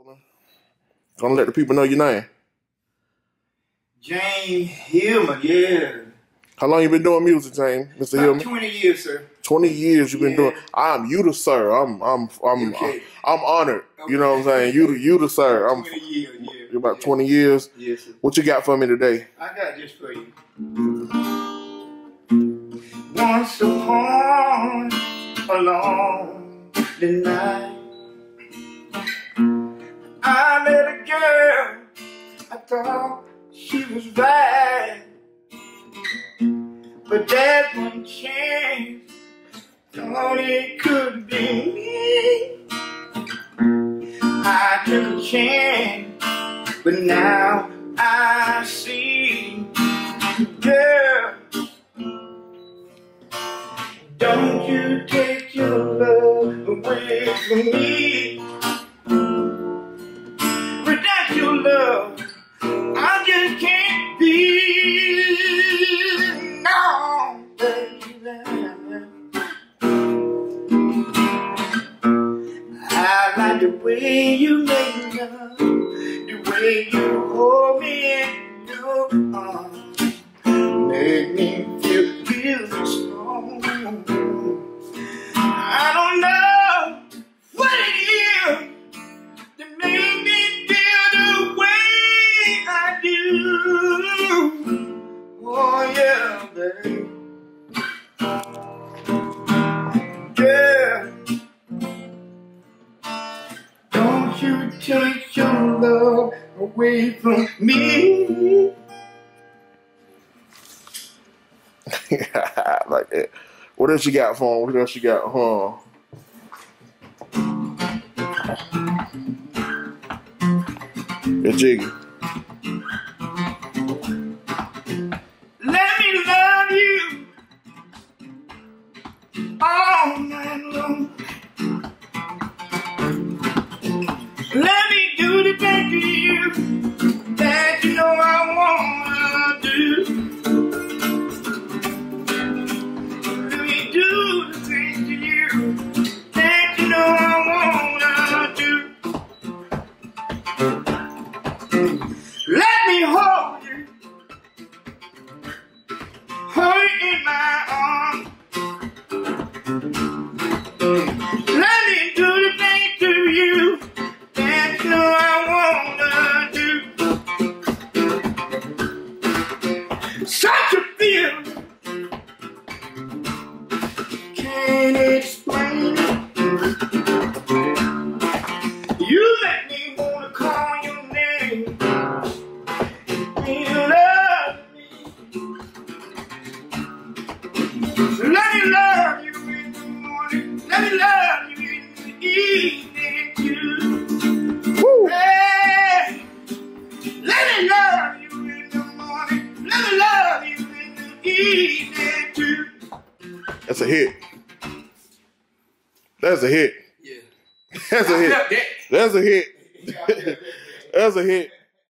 Gonna let the people know your name. Jame Hillman, yeah. How long you been doing music, Jame, Mr. Hillman? 20 years, sir. 20 years you've been doing. I'm you the sir. I'm Okay. I'm honored. Okay. You know what I'm saying? You the sir. 20 years, yeah. You're about 20 years. Yes, sir. What you got for me today? I got this for you. Once upon a lonely night, I met a girl. I thought she was right, but that one chance thought it could be me. I took a chance, but now I see, girl, don't you take your love away from me. Without your love, I just can't be. No, baby. I like the way you make love, the way you hold me in your arms, make me feel really strong. I don't know what it is that made me feel the way I do. Oh yeah, baby. Yeah. Don't you take your love away from me. I like that. What else you got for him? What else you got, huh? Yeah, Jiggy. Let me love you all night long. Let me do the thing to you that you know I wanna do. Let me do the thing to you that you know I wanna do. Let me hold you, hold you in my arms. Let me do the thing to you that you know I wanna do. Such a feeling, can't explain it. You make me wanna call your name. You love me. Let me love you in the morning. Let me love you in the evening too. Woo. Hey, let me love you in the morning. Let me love you in the evening too. That's a hit. That's a hit. Yeah. That's a hit. That's a hit. That's a hit.